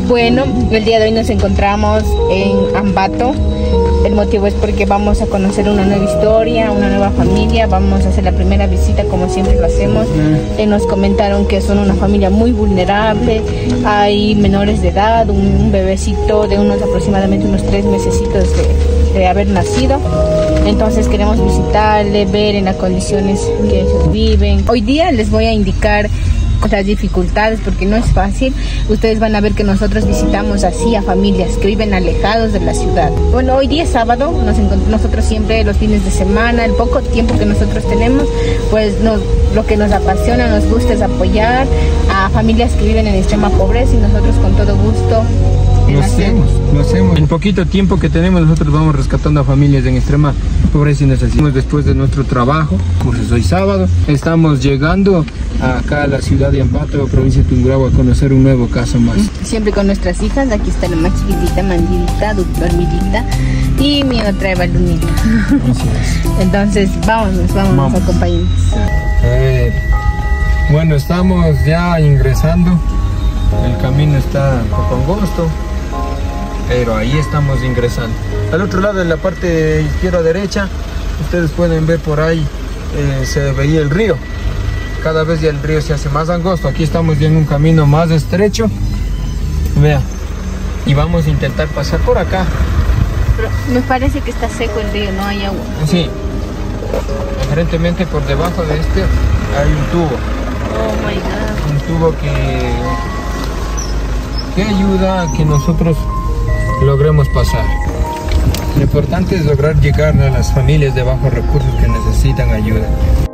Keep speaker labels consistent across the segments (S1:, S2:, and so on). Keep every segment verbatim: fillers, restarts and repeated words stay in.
S1: Bueno, el día de hoy nos encontramos en Ambato. El motivo es porque vamos a conocer una nueva historia, una nueva familia. Vamos a hacer la primera visita como siempre lo hacemos. Eh, nos comentaron que son una familia muy vulnerable. Hay menores de edad, un, un bebecito de unos aproximadamente unos tres mesecitos de, de haber nacido. Entonces queremos visitarle, ver en las condiciones que ellos viven. Hoy día les voy a indicar las dificultades porque no es fácil. Ustedes van a ver que nosotros visitamos así a familias que viven alejados de la ciudad. Bueno, hoy día es sábado, nos nosotros siempre los fines de semana, el poco tiempo que nosotros tenemos, pues nos, lo que nos apasiona, nos gusta es apoyar a familias que viven en extrema pobreza y nosotros con todo gusto
S2: lo hacemos, lo hacemos. En poquito tiempo que tenemos nosotros vamos rescatando a familias en extrema pobreza y necesidad. Después de nuestro trabajo, pues hoy sábado, estamos llegando acá a la ciudad de Ambato, provincia de Tungurahua, a conocer un nuevo caso más.
S1: Siempre con nuestras hijas. Aquí está la más chiquitita, Mandilita, Dormidita, y mi otra Eva Lunita. Entonces vámonos, vámonos, vamos. Acompáñenos.
S2: Eh, bueno, estamos ya ingresando. El camino está un poco angosto, pero ahí estamos ingresando. Al otro lado, en la parte izquierda derecha, ustedes pueden ver por ahí, eh, se veía el río. Cada vez ya el río se hace más angosto. Aquí estamos ya en un camino más estrecho. Vea, y vamos a intentar pasar por acá.
S1: Pero me parece que está seco el río, no hay agua.
S2: Sí, aparentemente por debajo de este hay un tubo.
S1: Oh my God.
S2: Un tubo que, que ayuda a que nosotros logremos pasar. Lo importante es lograr llegar a las familias de bajos recursos que necesitan ayuda.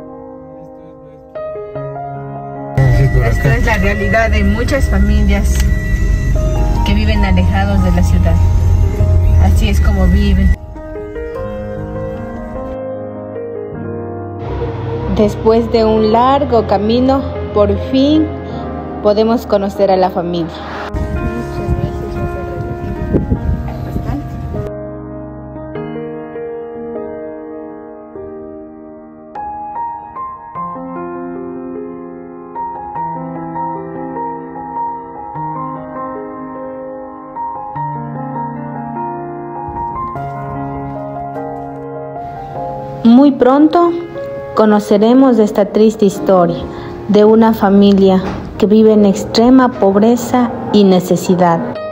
S1: Esta es la realidad de muchas familias que viven alejados de la ciudad. Así es como viven. Después de un largo camino, por fin podemos conocer a la familia. Muy pronto conoceremos esta triste historia de una familia que vive en extrema pobreza y necesidad.